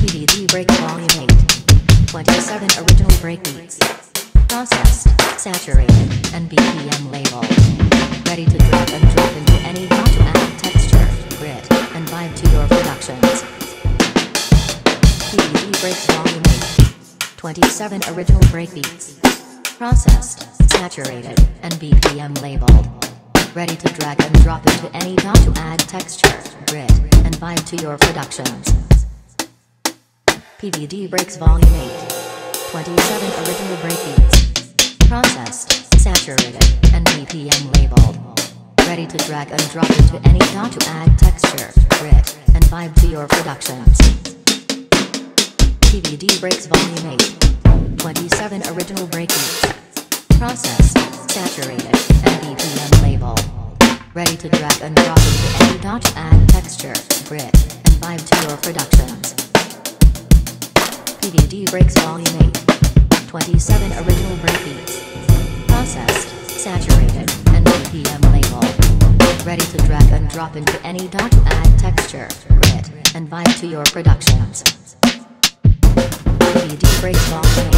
PVD Break Volume 8. 27 original breakbeats. Processed, saturated, and BPM labeled. Ready to drag and drop into any DAW to add texture, grit, and vibe to your productions. PVD Breaks Volume 8. 27 original breakbeats. Processed, saturated, and BPM labeled. Ready to drag and drop into any DAW to add texture, grit, and vibe to your productions. PVD Breaks Volume 8. 27 original breakbeats. Processed, saturated, and BPM labeled. Ready to drag and drop into any DAW to add texture, grit, and vibe to your productions. PVD Breaks Volume 8. 27 original breakbeats. Processed, saturated, and BPM labeled. Ready to drag and drop into any DAW to add texture, grit, and vibe to your productions. PVD Breaks Volume 8. 27 original breakbeats. Processed, saturated, and BPM labeled. Ready to drag and drop into any DAW to add texture, grit, and vibe to your productions. PVD Breaks Volume 8.